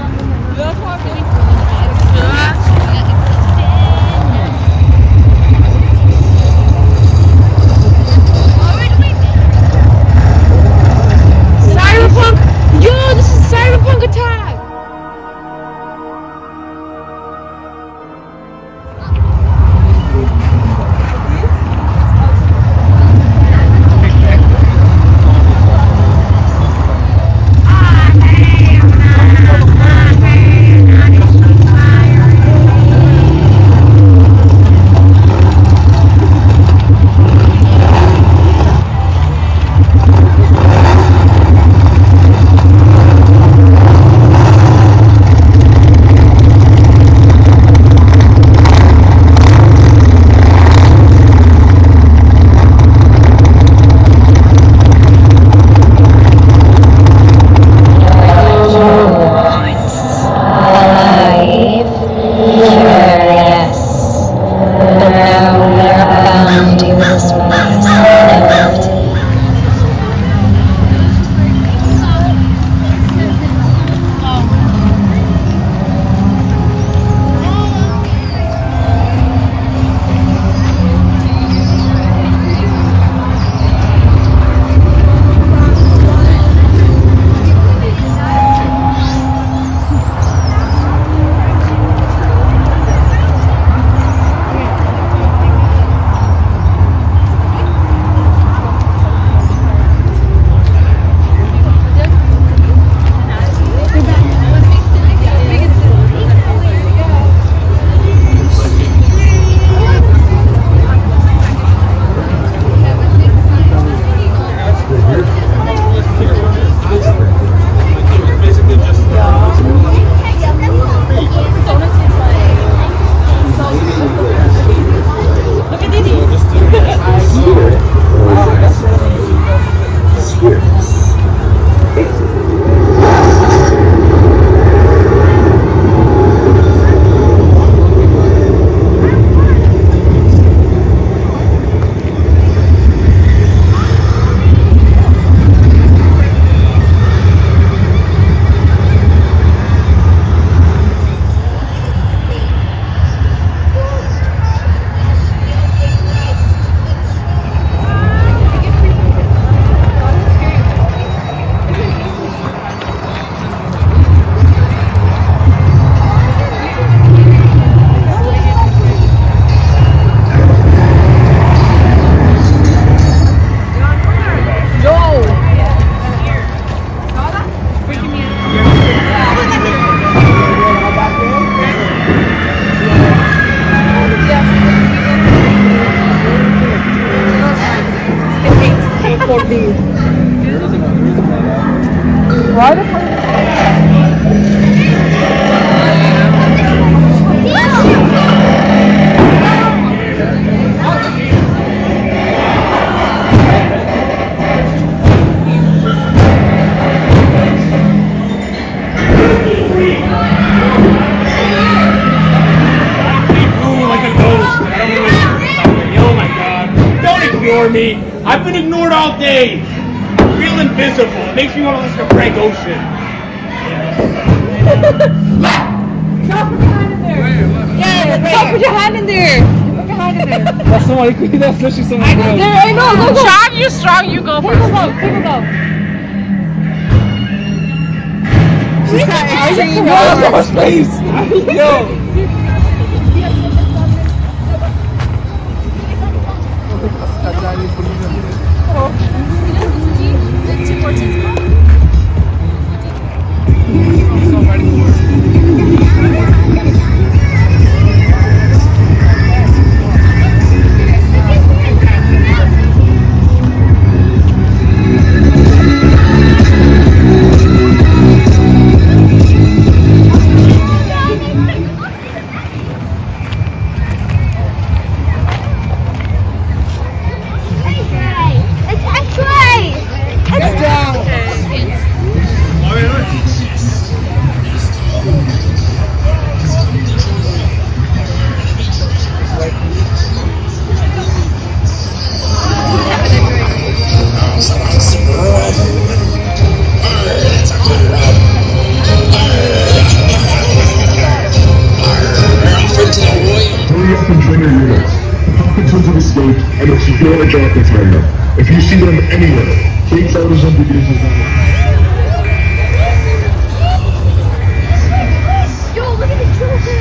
Me. I've been ignored all day. I feel invisible. It makes me want to listen to Frank Ocean. Stop, put your hand in there. Yeah, stop, put your hand in there. Put your hand in there. That's somebody. That's literally somebody else. I know. Go. Sean, you strong. You go first. Take a go. She's got so much space. Yo. up and join your units. The Hopkinsons have escaped, and it's your job to find them. If you see them anywhere, take photos and videos of them. Yo, look at the children!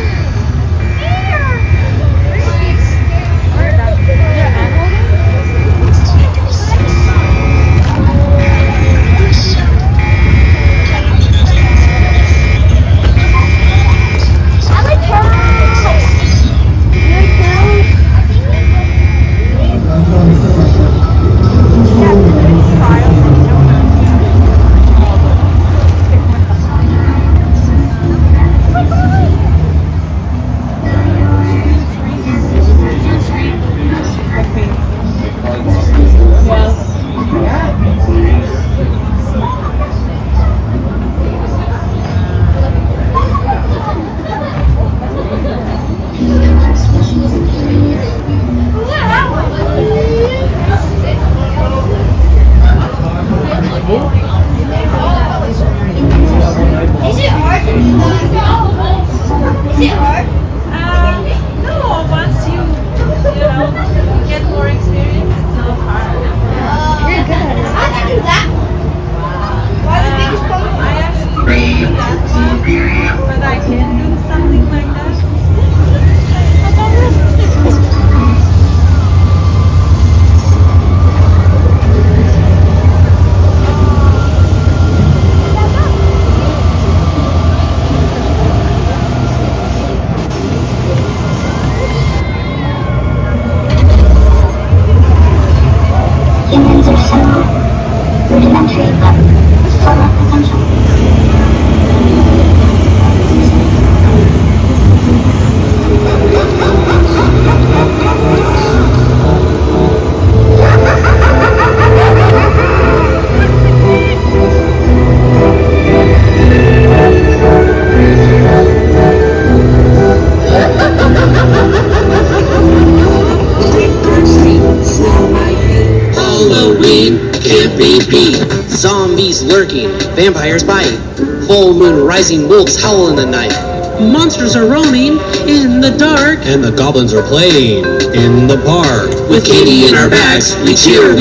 Zombies lurking, vampires bite, full moon rising, wolves howl in the night. Monsters are roaming in the dark, and the goblins are playing in the park. With candy in our bags, we cheer,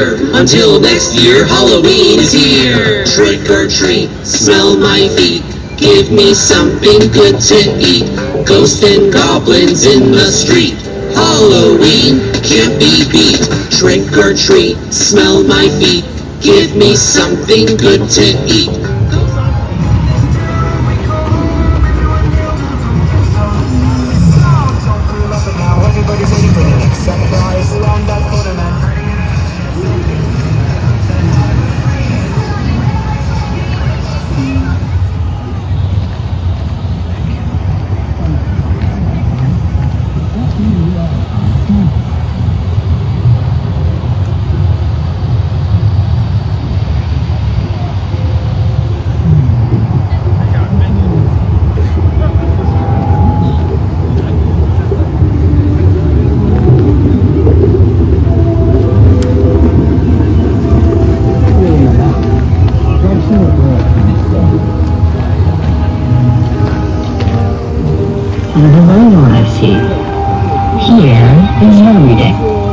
until next year Halloween is here. Trick or treat, smell my feet, give me something good to eat. Ghosts and goblins in the street, Halloween can't be beat. Trick or treat, smell my feet, give me something good to eat. Everybody's waiting for the next surprise around that corner, man. Hello, I see. Here is your reading.